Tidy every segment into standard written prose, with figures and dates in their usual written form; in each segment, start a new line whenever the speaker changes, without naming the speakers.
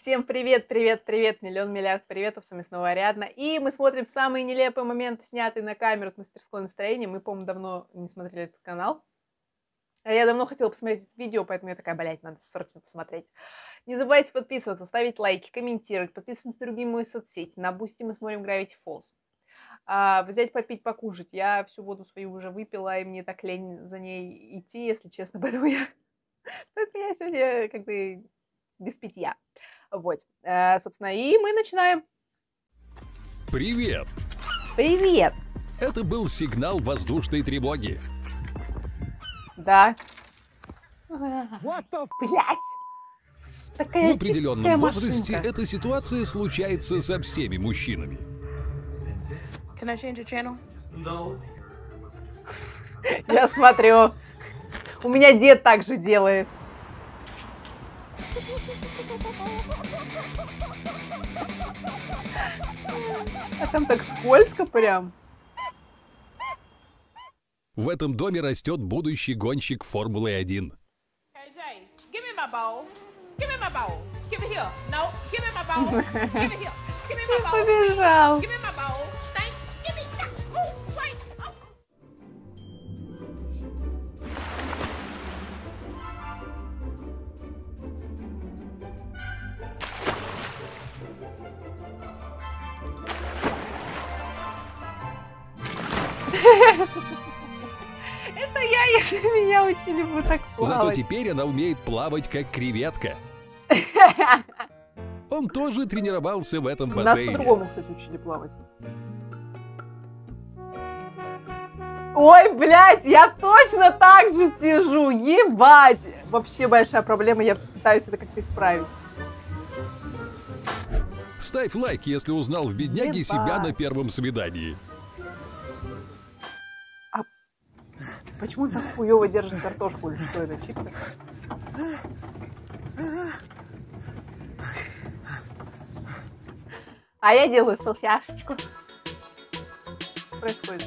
Всем привет, привет, привет, миллион, миллиард приветов, с вами снова Ариадна. И мы смотрим самые нелепые моменты, снятые на камеру от мастерской настроения. Мы, по-моему, давно не смотрели этот канал. А я давно хотела посмотреть это видео, поэтому я такая, блядь, надо срочно посмотреть. Не забывайте подписываться, ставить лайки, комментировать, подписываться на другие мои соцсети. На Бусти мы смотрим Gravity Falls. Взять, попить, покушать. Я всю воду свою уже выпила, и мне так лень за ней идти, если честно. Поэтому я сегодня как бы без питья. Вот, собственно, и мы начинаем.
Привет!
Привет!
Это был сигнал воздушной тревоги.
Да. Блять! Такая
В определенном возрасте
машинка.
эта ситуация случается со всеми мужчинами.
Can I change your channel?
No.
Я смотрю. У меня дед так же делает. А там так скользко прям.
В этом доме растет будущий гонщик Формулы-1.
Hey Jay, give me my bowl. Give me my bowl. Give it here. No, give me my bowl. Give it here. Give me my bowl.
Побежал.
Give me my bowl. Thank. Give me that. Ooh, wait. Oh.
Это я, если меня учили бы так
Зато
плавать.
теперь она умеет плавать как креветка. Он тоже тренировался в этом
Нас
бассейне.
по-другому, кстати, учили плавать. Ой, блядь, я точно так же сижу, ебать! Вообще большая проблема, я пытаюсь это как-то исправить.
Ставь лайк, если узнал в бедняге
Ебать.
себя на первом свидании.
Почему он так хуёво держит картошку или что это, чипсы? А я делаю салфяшечку. Что происходит?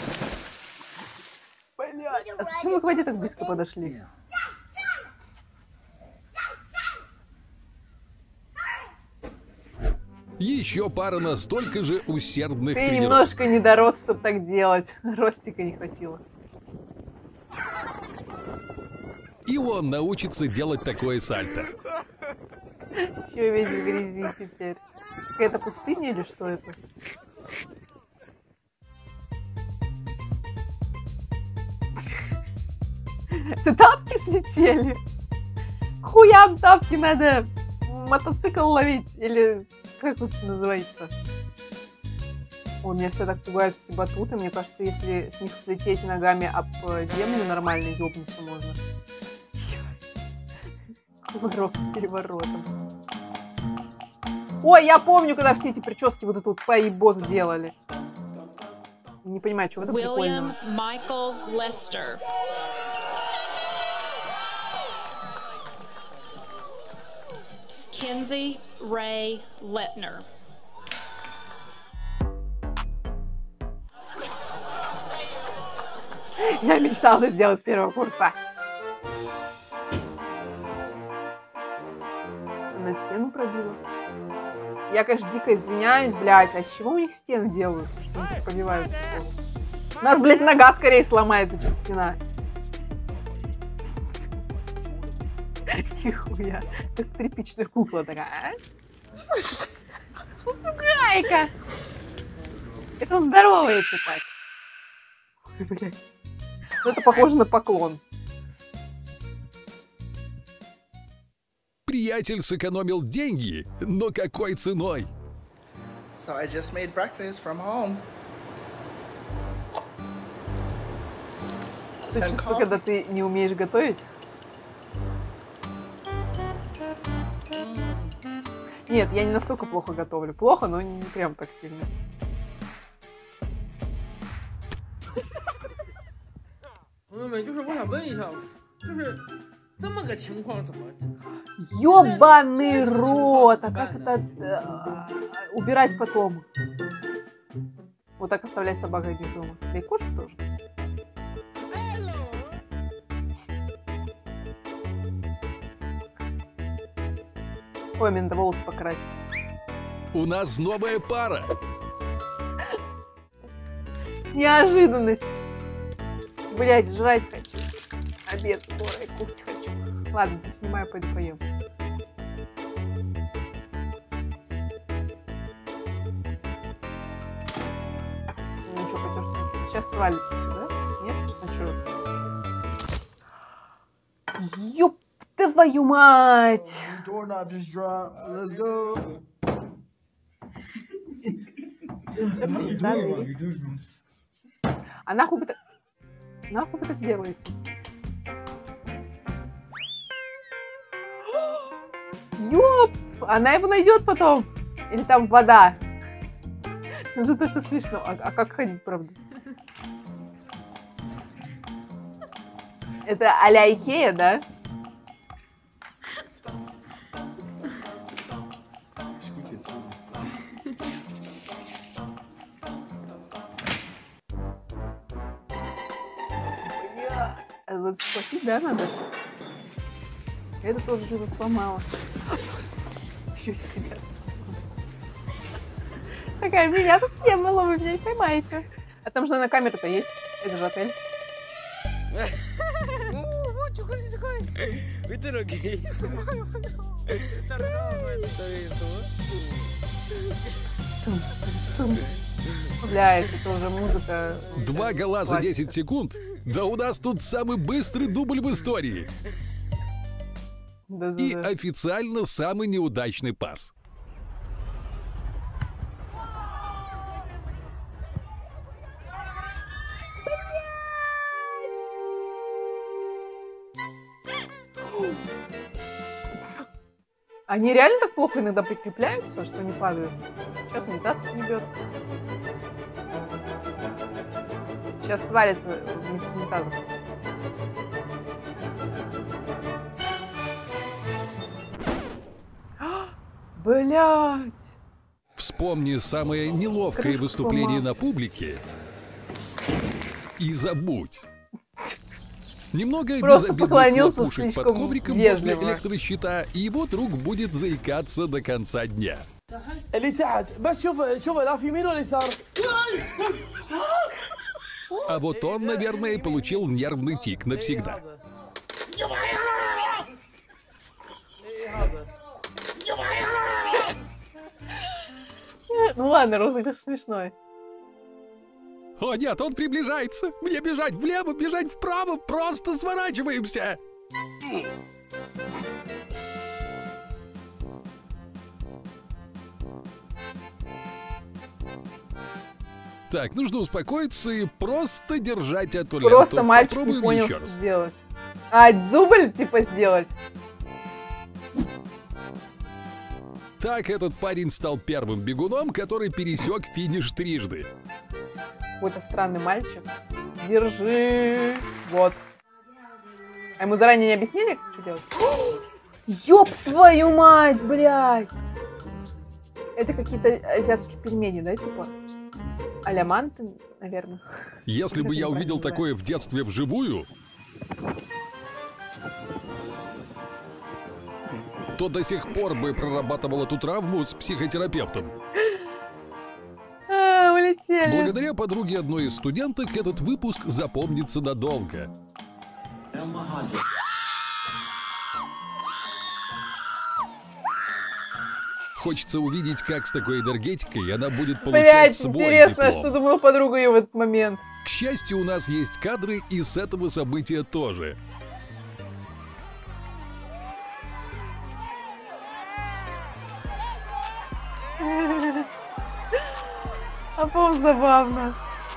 Блядь, а зачем мы к воде так близко подошли?
Еще пара настолько же усердных
Ты
тренировок.
немножко не дорос, чтобы так делать. Ростика не хватило.
И он научится делать такое сальто.
Чё весь в грязи теперь? Какая-то пустыня или что это? Это тапки слетели? Хуям тапки надо мотоцикл ловить. Или как это называется? Ой, меня все так пугают эти батуты. Мне кажется, если с них слететь ногами об землю, нормально ёбнуться можно. Поворот с переворотом. Ой, я помню, когда все эти прически вот этот поебот делали. Не понимаю, что в этом
William
прикольного.
Michael Lester. Kinsey Ray Lettner.
Я мечтала сделать с первого курса. На стену пробила. Я, конечно, дико извиняюсь, блядь, а с чего у них стены делаются, что они так побивают? У нас, блядь, нога скорее сломается, чем стена. Нихуя, как тряпичная кукла такая. Попугайка! Это он здоровается так. Ой, блядь. Это похоже на поклон.
Приятель сэкономил деньги, но какой ценой?
So I just made breakfast from home.
Ты
And
чувство,
coffee.
когда ты не умеешь готовить? Нет, я не настолько плохо готовлю. Плохо, но не прям так сильно. Ёбаный рот! А как это убирать потом? Вот так оставлять собак одних дома. Да и кошек тоже. Ой, мне надо волосы покрасить.
У нас новая пара.
Неожиданность. Блять, жрать хочу. Обед скоро, кушать хочу. Ладно, ты снимай, пойду поем. Ну что, потерся? Сейчас свалится все, да? Нет? А что? Ёп твою мать!
Doorknob just dropped. Let's go.
А нахуй вы так делаете? Ёп! Она его найдет потом. Или там вода. Зато это смешно. А как ходить, правда? Это а-ля Икея, да? А вот схватить, да, надо? Это тоже что-то сломала. Еще себя сломала. Такая, меня тут не было, вы меня не поймаете. А там же, наверное, камера-то есть. Это же отель. Бля, это уже музыка.
2 гола за 10 секунд? Да у нас тут самый быстрый дубль в истории. И
Да-да-да.
официально самый неудачный пас.
Они реально так плохо иногда прикрепляются, что не падают? Сейчас унитаз съебет. Сейчас свалится вместе с унитазом. Блять!
Вспомни самое неловкое
Крышку
выступление
сломал.
на публике и забудь. Немного
Просто
безобидных
поклонился
хлопушек под
слишком
ковриком
вежливо.
возле электрощита, и его друг будет заикаться до конца дня.
اللي تحت بس شوف لا في يمين ولا يسار.
А вот он, наверное, получил нервный тик навсегда.
Ну ладно, розыгрыш смешной.
О нет, он приближается! Мне бежать влево, бежать вправо, просто сворачиваемся! Так, нужно успокоиться и просто держать эту ленту.
Просто мальчик не
Попробуем
понял,
еще
что
раз.
сделать. А, дубль типа сделать?
Так этот парень стал первым бегуном, который пересек финиш трижды.
Какой-то странный мальчик. Держи. Вот. А ему заранее не объяснили, что делать? Ёб твою мать, блядь! Это какие-то азиатские пельмени, да, типа? А-ля манты, наверное.
Если бы я увидел такое в детстве вживую, то до сих пор бы прорабатывал эту травму с психотерапевтом.
А, улетели.
Благодаря подруге одной из студенток этот выпуск запомнится надолго. Хочется увидеть, как с такой энергетикой она будет получать
Блядь,
свой
интересно,
диплом.
что думала подруга ее в этот момент.
К счастью, у нас есть кадры и с этого события тоже.
А по-моему, забавно.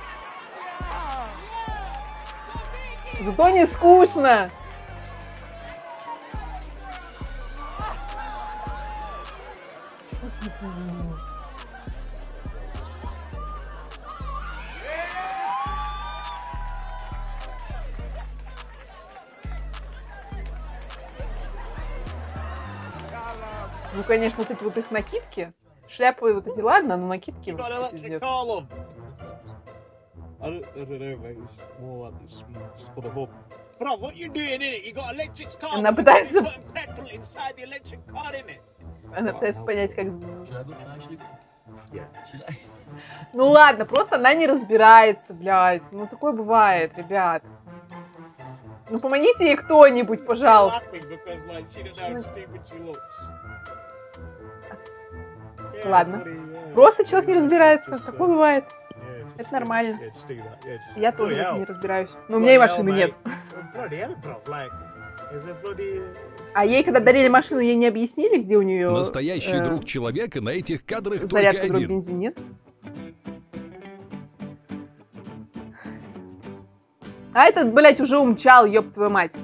Зато не скучно. Ну, конечно, вот эти вот их накидки. Шляпы вот эти, ладно, но накидки
You got an
вот,
electric
пиздец.
car, love. I don't know, mate. It's more like it's for the hub. Bro, what you doing in it? You got electric car.
Она пытается-
Putting petrol inside the electric car, innit?
Она пытается понять, как... Ну ладно, просто она не разбирается, блядь. Ну такое бывает, ребят. Ну помогите ей кто-нибудь, пожалуйста. Ладно. Просто человек не разбирается. Такое бывает. Это нормально. Я тоже не разбираюсь. Но у меня и машины нет. А ей, когда дарили машину, ей не объяснили, где у нее...
Настоящий друг человека на этих кадрах
заряд,
только
который
один.
бензин нет. А этот, блядь, уже умчал, ёб твою мать.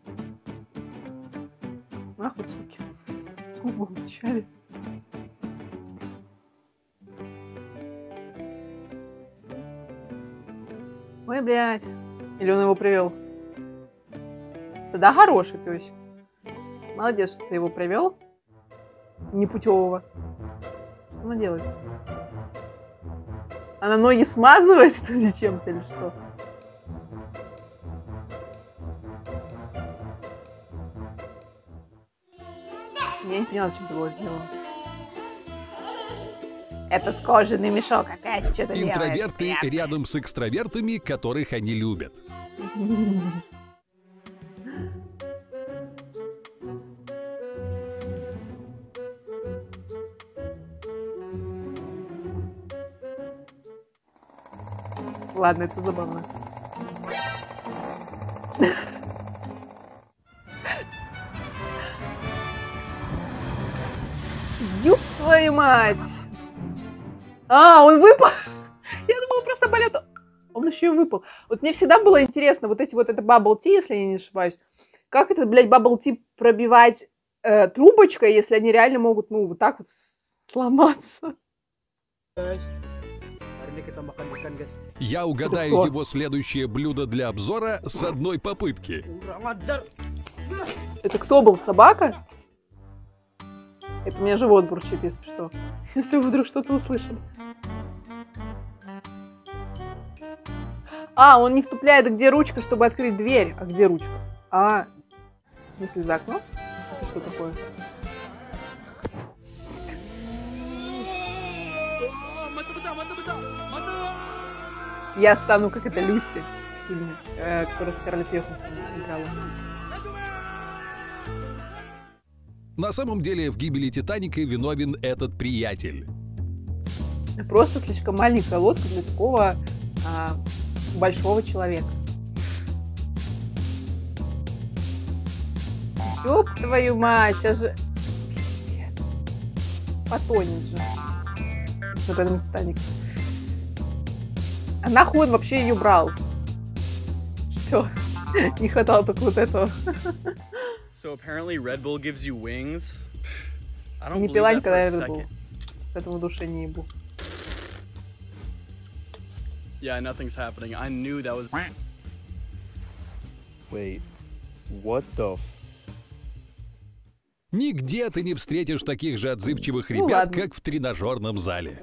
Нахуй, суки. Оба умчали. Ой, блядь. Или он его привел? Тогда хороший пёсик. Молодец, что ты его привел. Непутевого. Что она делает? Она ноги смазывает, что ли, чем-то или что? Я не поняла, зачем ты его сделала. Этот кожаный мешок опять что-то делает.
Интроверты рядом с экстравертами, которых они любят.
Ладно, это забавно. Ёб твою мать! А, он выпал! Я думала, просто полет. Он еще и выпал. Вот мне всегда было интересно, вот эти вот, это bubble tea, если я не ошибаюсь, как это, блядь, bubble tea пробивать трубочкой, если они реально могут, ну, вот так вот сломаться.
Я угадаю его следующее блюдо для обзора с одной попытки.
Это кто был? Собака? Это у меня живот бурчит, если что. Если вы вдруг что-то услышали. А, он не втупляет, где ручка, чтобы открыть дверь. А где ручка? А, в смысле, за окно? Это что такое? Я стану, как это, Люси в фильме, которая Скарлетт Йоханссон играла.
На самом деле в гибели Титаника виновен этот приятель.
Просто слишком маленькая лодка для такого большого человека. Ёб твою мать, сейчас же... Пиздец. Потонет же. Собственно, поэтому Титаник. А нахуй он вообще ее брал? Все. Не хватало только вот этого.
So apparently Red Bull gives you wings. I don't
Не
believe
пила
that for
никогда
a
Red Bull.
second.
Поэтому в душе не ебу.
Yeah, nothing's happening. I knew that was.
Wait, what the f...
Нигде ты не встретишь таких же отзывчивых
Ну,
ребят,
ладно.
как в тренажерном зале.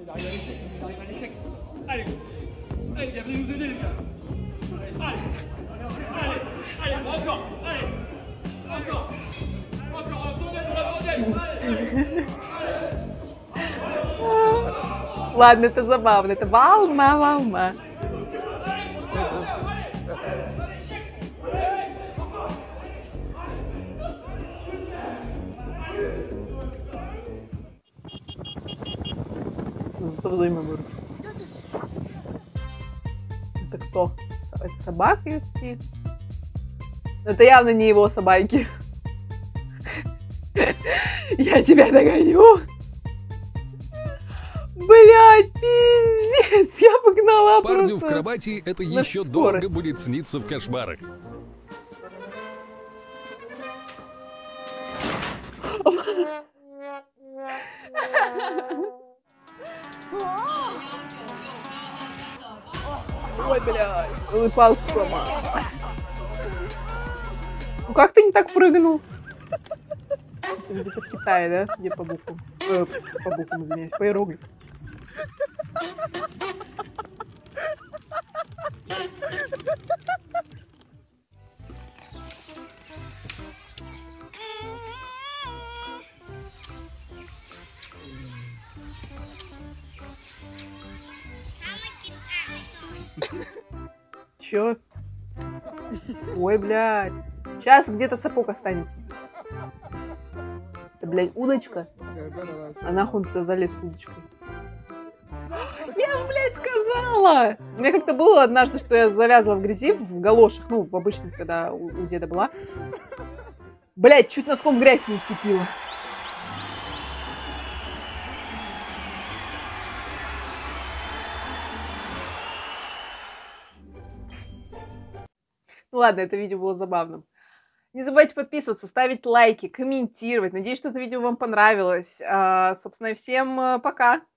Ладно, это забавно. Это волна. Зато взаимовыручка. Это кто? Это собаки какие? Это явно не его собаки. Я тебя догоню. Блядь, пиздец, я погнала
Парню
просто.
в кровати это
на
еще
скорость.
долго будет сниться в кошмарах.
Ой, блядь, ой, палку сломал. Ну как ты не так прыгнул? Это где-то в Китае, да, судя по буквам? По буквам, извиняюсь, по иероглифам. Чё? Ой, блядь. Сейчас где-то сапог останется. Это, блядь, удочка? А нахуй он туда залез с удочкой? Я ж, блядь, сказала! У меня как-то было однажды, что я завязла в грязи, в галошах, ну, в обычных, когда у деда была. Блядь, чуть носком в грязь не наступила. Ну ладно, это видео было забавным. Не забывайте подписываться, ставить лайки, комментировать. Надеюсь, что это видео вам понравилось. Собственно, и всем пока!